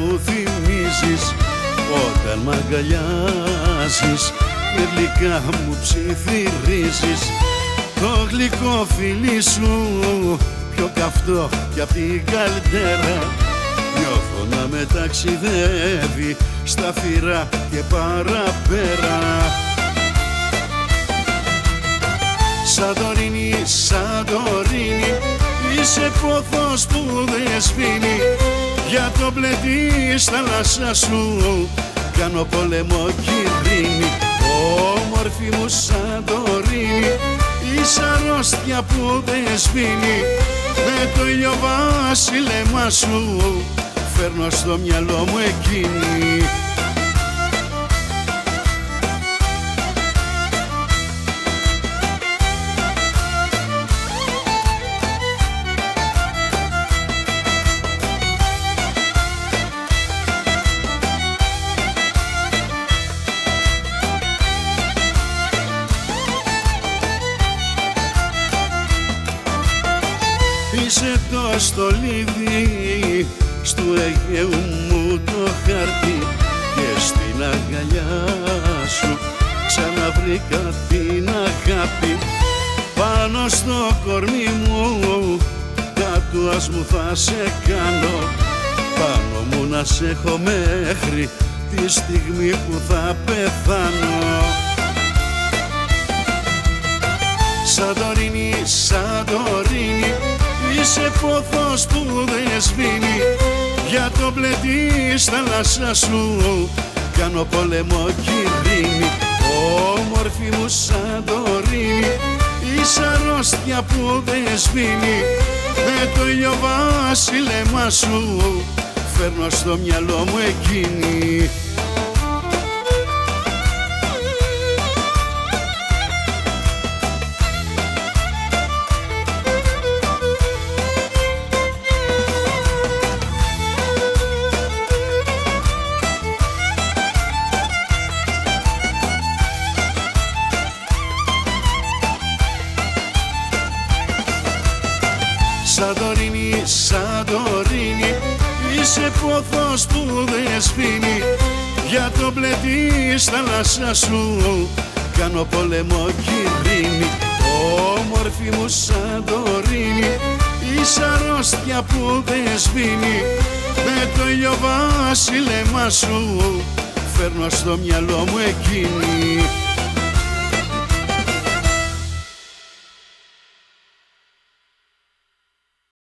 μου θυμίζεις όταν μ' αγκαλιάζεις και γλυκά μου ψιθυρίζεις. Το γλυκό φιλί σου πιο καυτό κι απ' την καλτέρα, νιώθω να με ταξιδεύει στα φυρά και παραπέρα. Σαντορίνη, Σαντορίνη, είσαι πόθος που δεν σβήνει. Για το μπλε της θάλασσας σου κάνω πόλεμο κυρίνη. Όμορφη μου Σαντορίνη, είσαι αρρώστια που δεν σβήνει. Με το ηλιοβάσιλεμά σου φέρνω στο μυαλό μου εκείνη. Είσαι το στολίδι στου Αιγαίου μου το χάρτη και στην αγκαλιά σου ξαναβρήκα την αγάπη. Πάνω στο κορμί μου τατουάζ μου θα σε κάνω, πάνω μου να σε έχω μέχρι τη στιγμή που θα πεθάνω. Σαντορίνη, Σαντορίνη, είσαι πόθος που δεν σβήνει. Για το μπλε της θάλασσας σου κάνω πόλεμο κυρίνη. Όμορφη μου Σαντορίνη, είσαι αρρώστια που δεν σβήνει. Με το ηλιοβάσιλεμά σου φέρνω στο μυαλό μου εκείνη. Σαντορίνη, Σαντορίνη, είσαι πόθος που δεν σβήνει. Για το μπλε της θάλασσας σου κάνω πόλεμο κυρίνη. Όμορφη μου Σαντορίνη, είσαι αρρώστια που δεν σβήνει. Με το ηλιοβάσιλεμά σου φέρνω στο μυαλό μου εκείνη.